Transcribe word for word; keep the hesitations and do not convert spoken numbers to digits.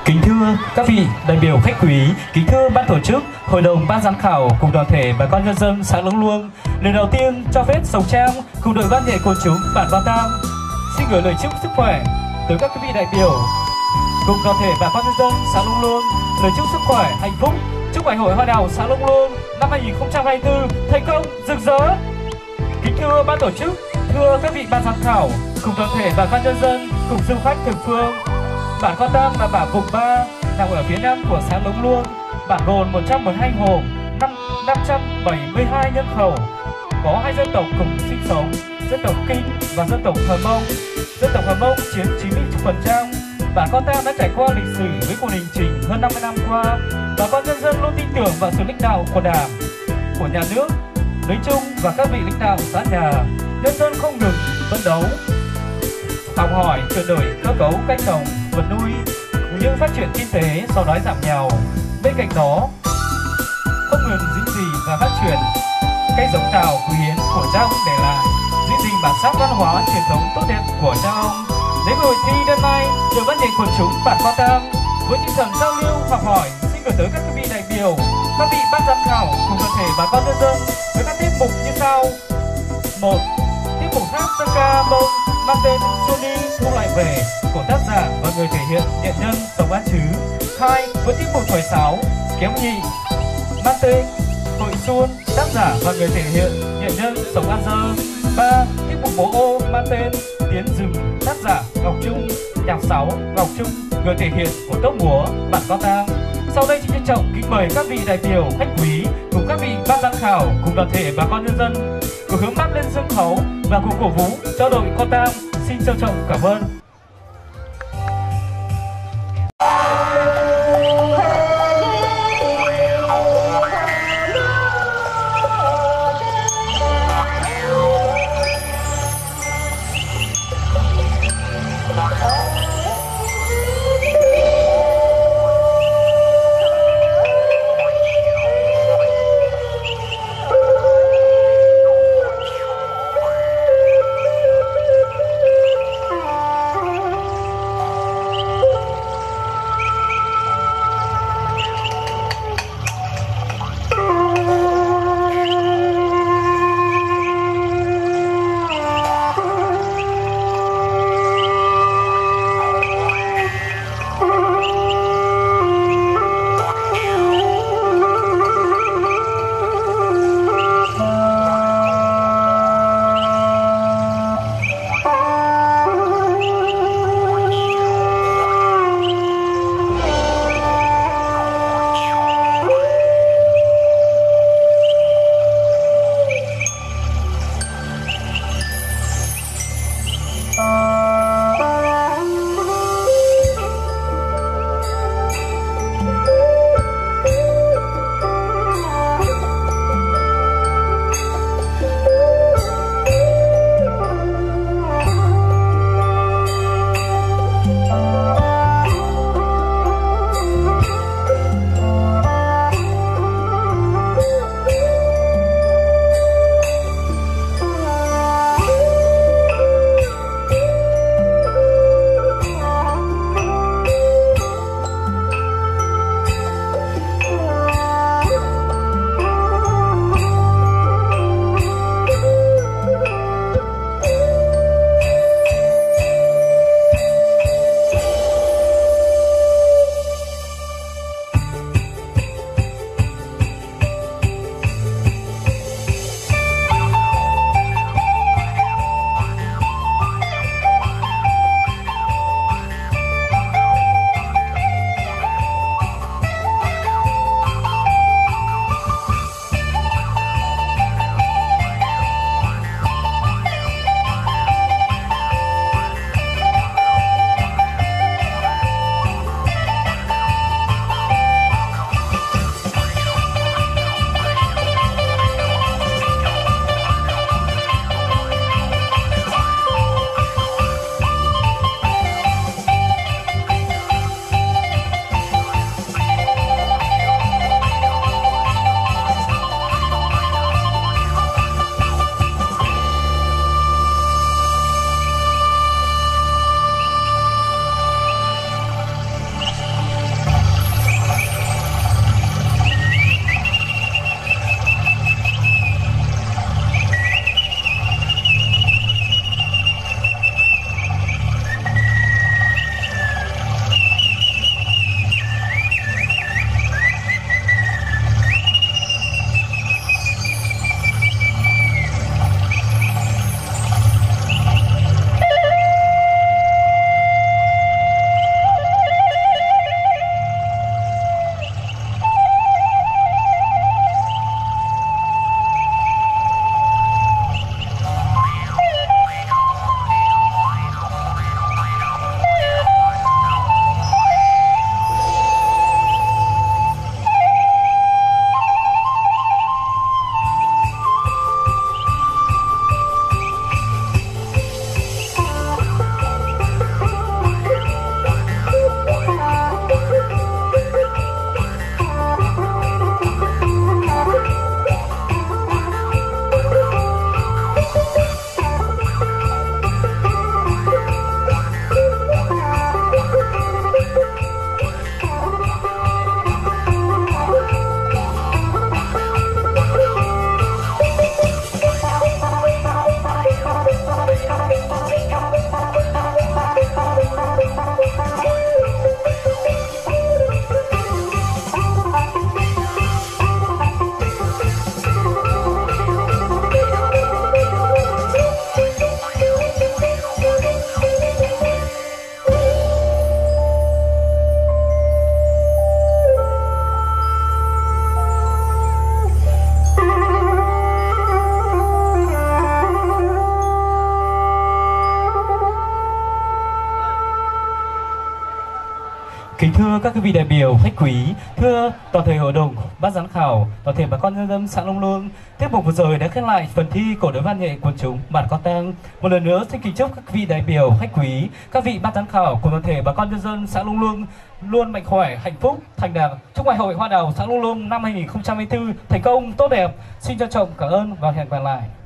Kính thưa các vị đại biểu khách quý, kính thưa ban tổ chức, hội đồng ban giám khảo cùng toàn thể bà con nhân dân xã Lũng Luông, lần đầu tiên cho phép Sông Trang cùng đội văn nghệ quần chúng bản Văn Tam xin gửi lời chúc sức khỏe tới các vị đại biểu cùng toàn thể bà con nhân dân xã Lũng Luông, lời chúc sức khỏe, hạnh phúc, chúc ngày hội hoa đào xã Lũng Luông năm hai nghìn không trăm hai mươi tư thành công rực rỡ. Kính thưa ban tổ chức, thưa các vị ban giám khảo cùng toàn thể bà con nhân dân cùng du khách thập phương, bản Văn Tam là bản vùng ba nằm ở phía nam của xã Lũng Luông. Bản gồm một trăm mười hai hộ, năm trăm bảy mươi hai nhân khẩu, có hai dân tộc cùng sinh sống, dân tộc Kinh và dân tộc Hờ Mông. Dân tộc Hờ Mông chiếm chín mươi phần trăm. Bản Văn Tam đã trải qua lịch sử với cuộc hành trình hơn năm mươi năm qua. Bà con nhân dân luôn tin tưởng vào sự lãnh đạo của Đảng, của nhà nước nói chung và các vị lãnh đạo xã nhà. Nhân dân không ngừng phấn đấu, học hỏi, chuyển đổi cơ cấu cây trồng, vật nuôi, cũng như phát triển kinh tế, xóa đói giảm nghèo. Bên cạnh đó, không ngừng giữ gìn và phát triển cây giống tàu quý hiếm của cha ông để lại, giữ gìn bản sắc văn hóa truyền thống tốt đẹp của cha ông. Đến hội thi đêm nay, đội văn nghệ quần chúng bản Văn Tam với tinh thần giao lưu học hỏi xin gửi tới các vị đại biểu, các vị ban giám khảo cùng toàn thể bà con nhân dân với các tiết mục như sau. Một, tiết mục hát dân ca Mông mang tên Xuân đi thu lại về của tác giả và người thể hiện nghệ nhân Sông An Chứ. Hai, với tiết mục thổi sáo kéo nhị mang tên Hội Xuân, tác giả và người thể hiện nghệ nhân Sông An Dơ. Ba, tiết mục múa ô mang tên Tiến Rừng, tác giả Ngọc Trung, nhạc sáo Ngọc Trung, người thể hiện của tốp múa bản Văn Tam. Sau đây xin trân trọng kính mời các vị đại biểu khách quý cùng các vị ban giám khảo cùng toàn thể bà con nhân dân cùng hướng mắt lên sân khấu và cùng cổ vũ cho đội Văn Tam. Xin trân trọng cảm ơn. Oh Thưa các quý vị đại biểu, khách quý, thưa toàn thể hội đồng, ban giám khảo, toàn thể bà con nhân dân xã Long Luông, tiết mục vừa rồi đã khép lại phần thi cổ đối văn nghệ quần chúng bản Con Tang. Một lần nữa xin kính chúc các vị đại biểu, khách quý, các vị ban giám khảo cùng toàn thể bà con nhân dân xã Long Luông luôn mạnh khỏe, hạnh phúc, thành đạt. Chúc ngày hội hoa đào xã Long Luông năm hai nghìn không trăm hai mươi tư thành công tốt đẹp. Xin trân trọng cảm ơn và hẹn gặp lại.